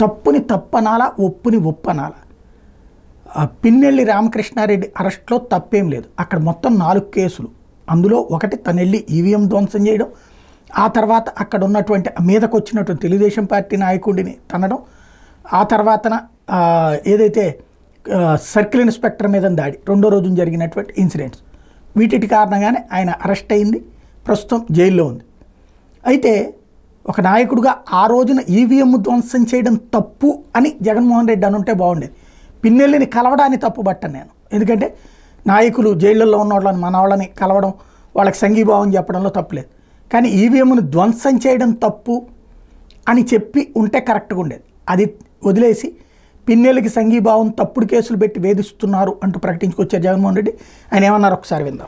తప్పుని తప్పనాలా, ఒప్పుని ఒప్పనాలా. పిన్నెల్లి రామకృష్ణారెడ్డి అరెస్ట్లో తప్పేం లేదు. అక్కడ మొత్తం 4 కేసులు. అందులో ఒకటి తనెళ్ళి ఈవీఎం ధ్వంసం చేయడం, ఆ తర్వాత అక్కడ ఉన్నటువంటి మీదకు వచ్చినటువంటి తెలుగుదేశం పార్టీ నాయకుడిని తనడం, ఆ తర్వాతన ఏదైతే సర్కిల్ ఇన్స్పెక్టర్ మీద దాడి, 2వ రోజున జరిగినటువంటి ఇన్సిడెంట్స్, వీటి కారణంగానే ఆయన అరెస్ట్ అయింది, ప్రస్తుతం జైల్లో ఉంది. అయితే ఒక నాయకుడిగా ఆ రోజున ఈవీఎం ధ్వంసం చేయడం తప్పు అని జగన్మోహన్ రెడ్డి అనుంటే బాగుండేది. పిన్నెల్లిని కలవడాన్ని తప్పు పట్టాను నేను. ఎందుకంటే నాయకులు జైళ్ళల్లో ఉన్న వాళ్ళని, మన వాళ్ళని కలవడం, వాళ్ళకి సంఘీభావం చెప్పడంలో తప్పులేదు. కానీ ఈవీఎంను ధ్వంసం చేయడం తప్పు అని చెప్పి ఉంటే కరెక్ట్గా ఉండేది. అది వదిలేసి పిన్నెల్లికి సంఘీభావం తప్పుడు కేసులు పెట్టి వేధిస్తున్నారు అంటూ ప్రకటించుకొచ్చారు జగన్మోహన్ రెడ్డి. ఆయన ఏమన్నారు ఒకసారి విందాం.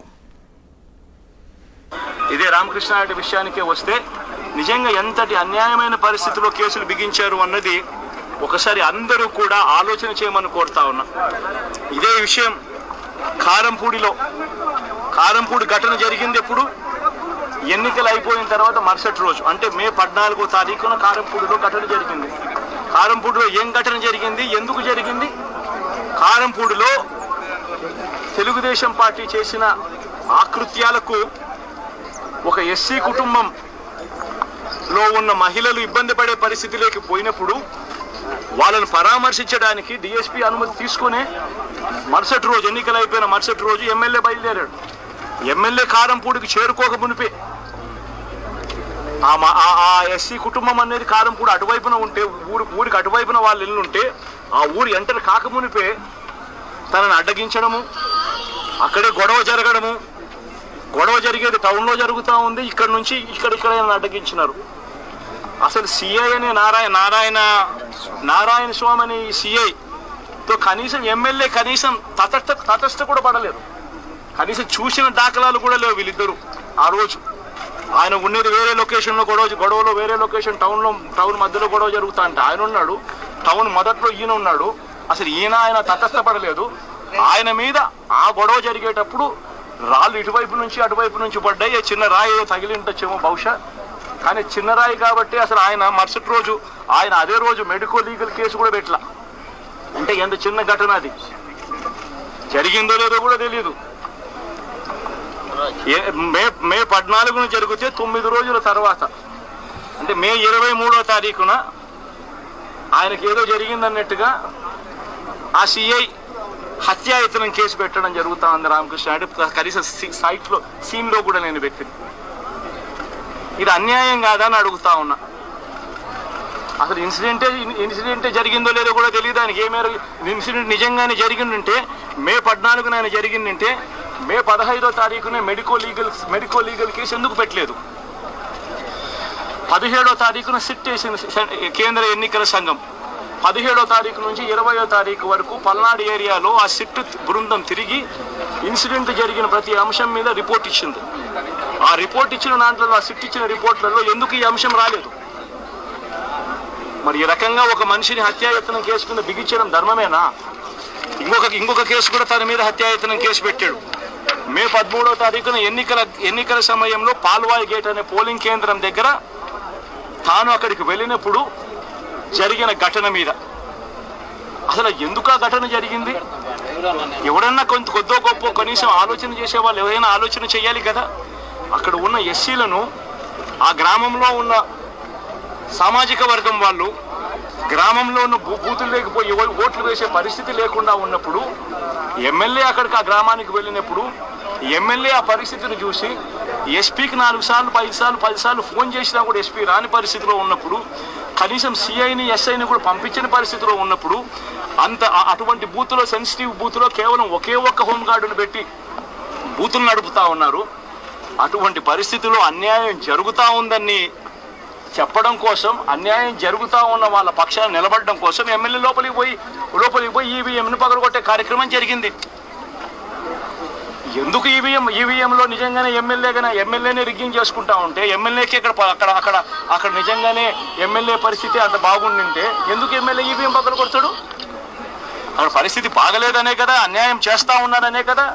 ఇదే రామకృష్ణారెడ్డి విషయానికే వస్తే నిజంగా ఎంతటి అన్యాయమైన పరిస్థితిలో కేసులు బిగించారు అన్నది ఒకసారి అందరూ కూడా ఆలోచన చేయమని కోరుతా ఉన్నా. ఇదే విషయం కారంపూడి ఘటన జరిగింది ఎప్పుడు? ఎన్నికలు అయిపోయిన తర్వాత మరుసటి రోజు, అంటే మే 14వ తారీఖున కారంపూడిలో ఘటన జరిగింది. కారంపూడిలో ఏం ఘటన జరిగింది, ఎందుకు జరిగింది? కారంపూడిలో తెలుగుదేశం పార్టీ చేసిన ఆకృత్యాలకు ఒక ఎస్సీ కుటుంబంలో ఉన్న మహిళలు ఇబ్బంది పడే పరిస్థితిలోకి పోయినప్పుడు వాళ్ళను పరామర్శించడానికి డిఎస్పీ అనుమతి తీసుకునే మరుసటి రోజు, ఎన్నికలు అయిపోయిన మరుసటి రోజు ఎమ్మెల్యే బయలుదేరాడు. ఎమ్మెల్యే కారంపూడికి చేరుకోక మునిపే ఆ ఎస్సీ కుటుంబం అనేది కారంపూడి అటువైపున ఉంటే, ఊరికి అటువైపున వాళ్ళ ఇల్లు ఉంటే, ఆ ఊరు ఎంటర్ కాకమునిపే తనని అడ్డగించడము, అక్కడే గొడవ జరగడము. గొడవ జరిగేది టౌన్లో జరుగుతూ ఉంది, ఇక్కడ నుంచి ఇక్కడ అడ్డగించినారు. అసలు సిఐ అనే నారాయణ స్వామి అనే ఈ సిఐతో కనీసం ఎమ్మెల్యే కనీసం తటస్థ కూడా పడలేదు. కనీసం చూసిన దాఖలాలు కూడా లేవు వీళ్ళిద్దరూ. ఆ రోజు ఆయన ఉండేది వేరే లొకేషన్లో, గొడవలో వేరే లొకేషన్, టౌన్ మధ్యలో గొడవ జరుగుతా అంటే ఆయన ఉన్నాడు, టౌన్ మొదట్లో ఈయన ఉన్నాడు. అసలు ఆయన తటస్థపడలేదు. ఆయన మీద ఆ గొడవ జరిగేటప్పుడు రాళ్ళు ఇటువైపు నుంచి అటువైపు నుంచి పడ్డాయి. చిన్న రాయి ఏదో తగిలి ఉంటొచ్చేమో బహుశా, కానీ చిన్న రాయి కాబట్టి అసలు ఆయన మరుసటి రోజు అదే రోజు మెడికో లీగల్ కేసు కూడా పెట్టలా. అంటే ఎంత చిన్న ఘటన అది, జరిగిందో లేదో కూడా తెలియదు. మే 14న జరిగితే 9 రోజుల తర్వాత, అంటే మే 23వ తారీఖున ఆయనకి ఏదో జరిగిందన్నట్టుగా ఆ సిఐ హత్యాయత్నం కేసు పెట్టడం జరుగుతా ఉంది రామకృష్ణారెడ్డి. కనీసం సీన్లో కూడా నేను పెట్టింది. ఇది అన్యాయం కాదని అడుగుతా ఉన్నా. అసలు ఇన్సిడెంటే జరిగిందో లేదో కూడా తెలియదు ఆయనకి. ఏ మేర ఇన్సిడెంట్ నిజంగానే జరిగిందంటే మే 14న ఆయన జరిగిందంటే మే 15వ తారీఖునే మెడికో లీగల్ కేసు ఎందుకు పెట్టలేదు? 17వ తారీఖున సిట్ వేసింది కేంద్ర ఎన్నికల సంఘం. 17వ తారీఖు నుంచి 20వ తారీఖు వరకు పల్నాడు ఏరియాలో ఆ సిట్ బృందం తిరిగి ఇన్సిడెంట్ జరిగిన ప్రతి అంశం మీద రిపోర్ట్ ఇచ్చింది. ఆ రిపోర్ట్ ఇచ్చిన దాంట్లో, ఆ సిట్ ఇచ్చిన రిపోర్ట్లలో ఎందుకు ఈ అంశం రాలేదు? మరి ఈ రకంగా ఒక మనిషిని హత్యాయత్నం కేసు కింద బిగించడం ధర్మమేనా? ఇంకొక కేసు కూడా తన మీద హత్యాయత్నం కేసు పెట్టాడు. మే 13వ తారీఖున ఎన్నికల సమయంలో పాల్వాయి గేట్ అనే పోలింగ్ కేంద్రం దగ్గర తాను అక్కడికి వెళ్ళినప్పుడు జరిగిన ఘటన మీద అసలు ఎందుకు ఆ ఘటన జరిగింది? ఎవడన్నా కొద్దో గొప్ప కనీసం ఆలోచన చేసే వాళ్ళు ఎవరైనా ఆలోచన చేయాలి కదా. అక్కడ ఉన్న ఎస్సీలను, ఆ గ్రామంలో ఉన్న సామాజిక వర్గం వాళ్ళు గ్రామంలో ఉన్న బూతులు లేకపోయి ఓట్లు వేసే పరిస్థితి లేకుండా ఉన్నప్పుడు, ఎమ్మెల్యే అక్కడికి ఆ గ్రామానికి వెళ్ళినప్పుడు ఎమ్మెల్యే ఆ పరిస్థితిని చూసి ఎస్పీకి 4 సార్లు 10 సార్లు ఫోన్ చేసినా కూడా ఎస్పీ రాని పరిస్థితిలో ఉన్నప్పుడు, కనీసం సిఐని ఎస్ఐని కూడా పంపించిన పరిస్థితిలో ఉన్నప్పుడు, అటువంటి బూతులో, సెన్సిటివ్ బూతులో కేవలం ఒకే ఒక్క హోంగార్డును పెట్టి బూతులు నడుపుతా ఉన్నారు. అటువంటి పరిస్థితిలో అన్యాయం జరుగుతూ ఉందని చెప్పడం కోసం, అన్యాయం జరుగుతూ ఉన్న వాళ్ళ పక్షాన్ని నిలబడడం కోసం ఎమ్మెల్యే లోపలికి పోయి ఈవీఎంను పగలగొట్టే కార్యక్రమం జరిగింది. ఎందుకు ఈవీఎంలో నిజంగానే ఎమ్మెల్యేనే రిగ్గింగ్ చేసుకుంటా ఉంటే, ఎమ్మెల్యేకి అక్కడ నిజంగానే ఎమ్మెల్యే పరిస్థితి అంత బాగుండింటే ఎందుకు ఎమ్మెల్యే ఈవీఎం పక్కన కొడతాడు? అక్కడ పరిస్థితి బాగలేదనే కదా, అన్యాయం చేస్తా ఉన్నాడనే కదా.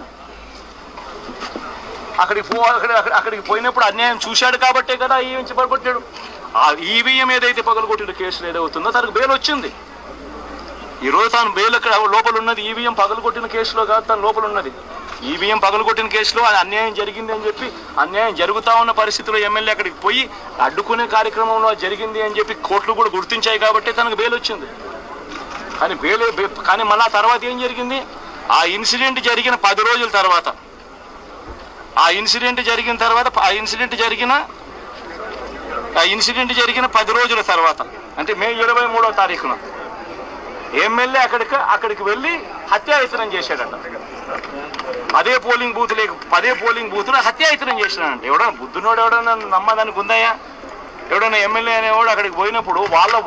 అక్కడికి పోయినప్పుడు అన్యాయం చూశాడు కాబట్టే కదా ఈవీఎం పగలగొట్టాడు. ఆ ఈవీఎం ఏదైతే పగలగొట్టిన కేసులు ఏదవుతుందో తనకు బెయిల్ వచ్చింది. ఈరోజు తాను బెయిల్ అక్కడ లోపల ఉన్నది ఈవీఎం పగలగొట్టిన కేసులో కాదు, తను లోపల ఉన్నది ఈవీఎం పగలగొట్టిన కేసులో అన్యాయం జరిగింది అని చెప్పి, అన్యాయం జరుగుతా ఉన్న పరిస్థితిలో ఎమ్మెల్యే అక్కడికి పోయి అడ్డుకునే కార్యక్రమంలో జరిగింది అని చెప్పి కోర్టులు కూడా గుర్తించాయి కాబట్టి తనకు బెయిల్ వచ్చింది. కానీ మళ్ళీ ఆ తర్వాత ఏం జరిగింది? ఆ ఇన్సిడెంట్ జరిగిన 10 రోజుల తర్వాత, ఆ ఇన్సిడెంట్ జరిగిన 10 రోజుల తర్వాత అంటే మే 23వ తారీఖున ఎమ్మెల్యే అక్కడికి వెళ్ళి హత్యాయత్నం చేశాడట. అదే పోలింగ్ బూత్లో హత్యాయత్నం చేశాడంట. ఎవడన్నా బుద్ధునోడు ఎవడన్నా నమ్మదానికి ఉందయ్యా? ఎవడన్నా ఎమ్మెల్యే అనేవాడు అక్కడికి పోయినప్పుడు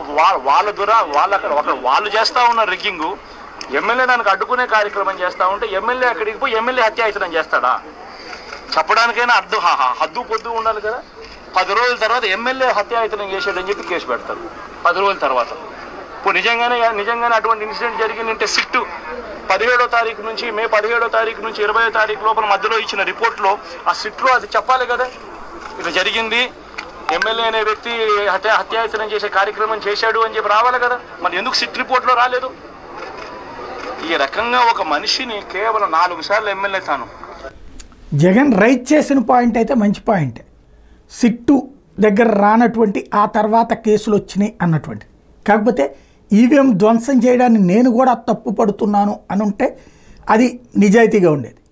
వాళ్ళు చేస్తా ఉన్న రిగ్గింగు, ఎమ్మెల్యే దానికి అడ్డుకునే కార్యక్రమం చేస్తా ఉంటే ఎమ్మెల్యే అక్కడికి పోయి ఎమ్మెల్యే హత్యాయత్నం చేస్తాడా? చెప్పడానికైనా హద్దు పొద్దు ఉండాలి కదా. 10 రోజుల తర్వాత ఎమ్మెల్యే హత్యాయత్నం చేశాడని చెప్పి కేసు పెడతారు 10 రోజుల తర్వాత. ఇప్పుడు నిజంగానే అటువంటి ఇన్సిడెంట్ జరిగిందంటే సిట్టు 17వ తారీఖు నుంచి మే 17వ తారీఖు నుంచి 20వ తారీఖు లోపల మధ్యలో ఇచ్చిన రిపోర్ట్లో ఆ సిట్లో అది చెప్పాలి కదా, ఇది జరిగింది, ఎమ్మెల్యే అనే వ్యక్తి హత్యాయత్నం చేసే కార్యక్రమం చేశాడు అని చెప్పి రావాలి కదా. మరి ఎందుకు సిట్ రిపోర్ట్లో రాలేదు? ఈ రకంగా ఒక మనిషిని కేవలం 4 సార్లు ఎమ్మెల్యే తాను జగన్ రైట్ చేసిన పాయింట్ అయితే మంచి పాయింట్. సిట్టు దగ్గర రానటువంటి ఆ తర్వాత కేసులు వచ్చినాయి అన్నటువంటి, కాకపోతే ఈవీఎం ధ్వంసం చేయడాన్ని నేను కూడా తప్పు పడుతున్నాను అని ఉంటే అది నిజాయితీగా ఉండేది.